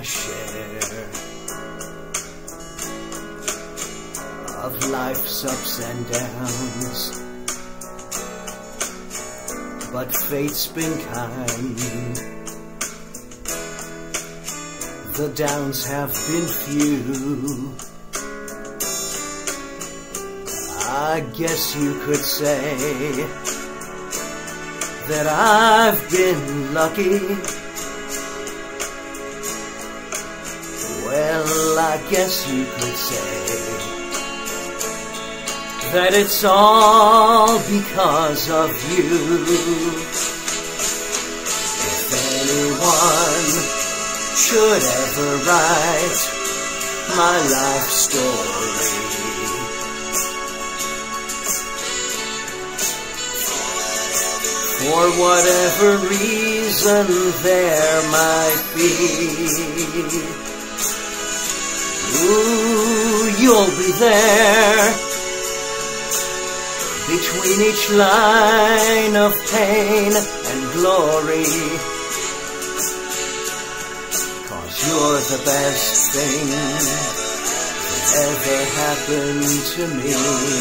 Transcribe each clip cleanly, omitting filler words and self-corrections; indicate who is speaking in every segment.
Speaker 1: share of life's ups and downs, but fate's been kind. The downs have been few. I guess you could say that I've been lucky. Well, I guess you could say that it's all because of you. If anyone should ever write my life story, for whatever reason there might be, ooh, you'll be there between each line of pain and glory, 'cause you're the best thing that ever happened to me.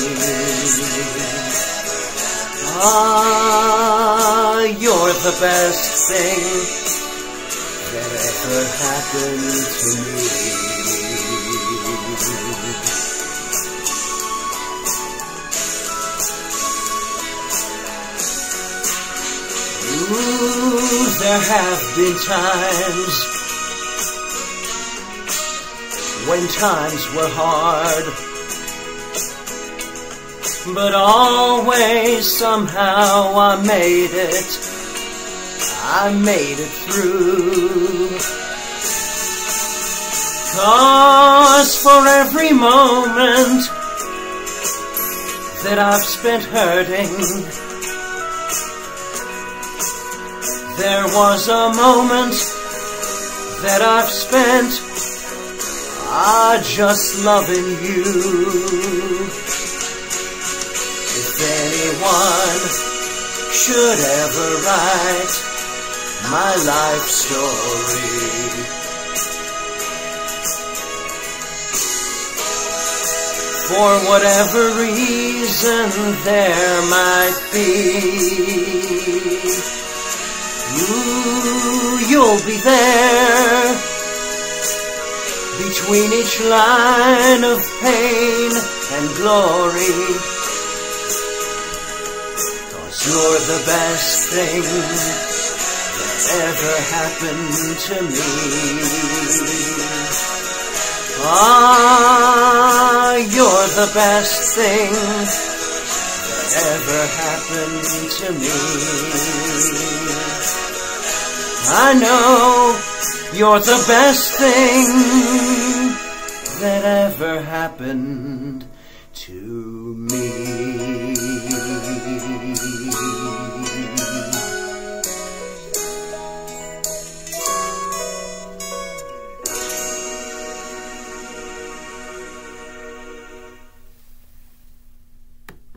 Speaker 1: Ah, you're the best thing that ever happened to me. Ooh, there have been times when times were hard, but always somehow I made it through. 'Cause for every moment that I've spent hurting, there was a moment that I've spent just loving you. If anyone should ever write my life story, for whatever reason there might be, ooh, you'll be there between each line of pain and glory, 'cause you're the best thing that ever happened to me. Ah, you're the best thing that ever happened to me. I know you're the best thing that ever happened to me.